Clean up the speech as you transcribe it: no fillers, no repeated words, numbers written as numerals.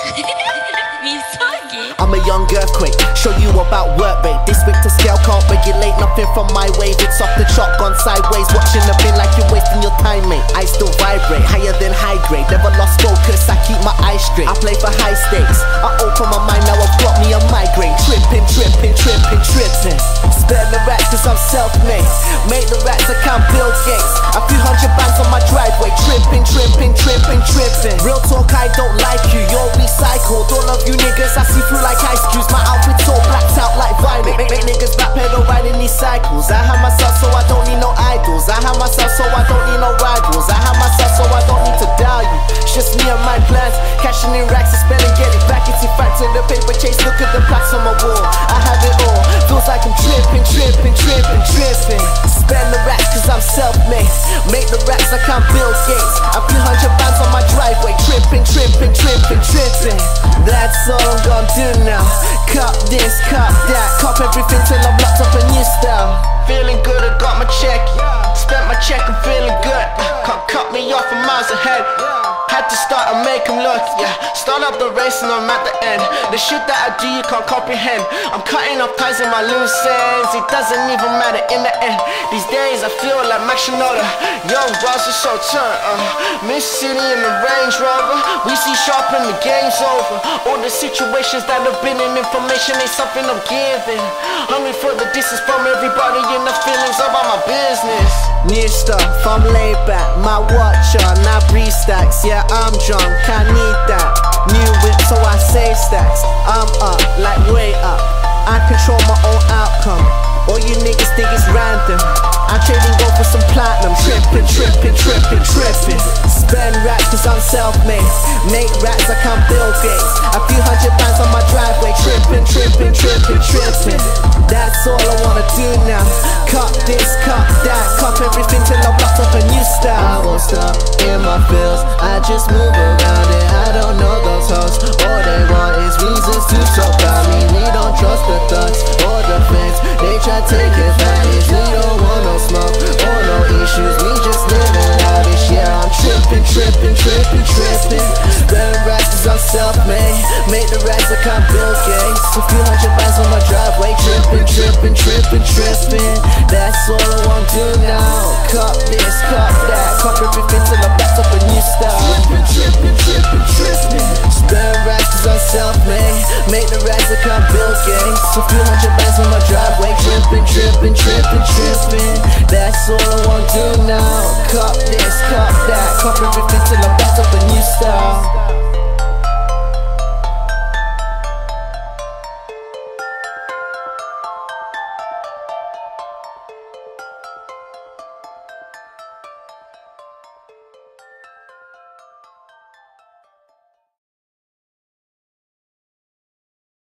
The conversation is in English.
I'm a young earthquake, show you about work rate. This Richter scale can't regulate nothing from my wave. It's off the chart, gone sideways, watching the bin like you're wasting your time, mate. I still vibrate, higher than high grade. Never lost focus, I keep my eyes straight. I play for high stakes, I open my mind, now I've got me a migraine. Tripping, tripping, tripping, tripping. Spare the rats cause I'm self-made. Make the rats, I can't build gates. A few hundred bands on my driveway. Tripping, tripping, tripping, tripping. Real talk, I don't like you, you're recycled. All of you niggas I see through like ice cubes. My outfit's all blacked out like vinyl. Make niggas backpedal riding these cycles. I have myself so I don't need no idols. I have myself so I don't need no rivals. I have myself so I don't need to dial you. It's just me and my plans. Cashing in racks and spending, getting back. It's in fact to the paper chase. Look at the plaques on my wall. I have it all. Feels like I'm tripping, tripping, tripping, tripping. Spend the racks cause I'm self-made. Make the racks, I can't build gates. A few hundred bands on my driveway. Tripping, tripping, tripping, tripping. That's all I'm gonna do now. Cop this, cop that. Cop everything till I've locked up a new style. Feeling good, I got my check. Spent my check, I'm feeling good. Can't cut me off, I'm miles ahead. Had to start and make them look, yeah. Start up the race and I'm at the end. The shit that I do you can't comprehend. I'm cutting off ties in my loose ends. It doesn't even matter in the end. These days I feel like Max Shinoda. Young boss is so turned, Miss City in the Range Rover. We see sharp and the game's over. All the situations that have been in information ain't something I'm giving. Hungry for the distance from everybody and the feelings about my business. New stuff, I'm laid back. My watch on, I breathe stacks. Yeah, I'm drunk, I need that. New whip, so I save stacks. I'm up, like way up. I control my own outcome. All you niggas think it's random. I'm trading gold for some platinum. Tripping, tripping, tripping, tripping. Spend racks cause I'm self-made. Make racks, I can't build gates. A few hundred bands on my driveway. Tripping, tripping, tripping, tripping. That's all I wanna do now. Cop this, cop that. Cop everything till I've locked up a new style. I won't stop in my fields, I just move around it. I don't know those hoes. All they want is reasons to talk about me. We don't trust the thugs or the fans. They try to take advantage. We don't want no smoke or no issues. We just living lavish. Yeah, I'm tripping, tripping, tripping, tripping. Spend racks cause I'm self-made. Make the racks, I can't build gates. A few hundred bands on my driveway. Tripping, tripping, tripping, tripping. That's all I want to do now. Cop this, cop that. Cop everything till I backed up a new style. Tripping, tripping, tripping, tripping. Spend racks cause I'm self-made. Make the racks, I can't build gates. A few hundred bands on my driveway. Tripping, tripping, tripping, tripping. That's all I want to do now. Cop this, cop that. Cop everything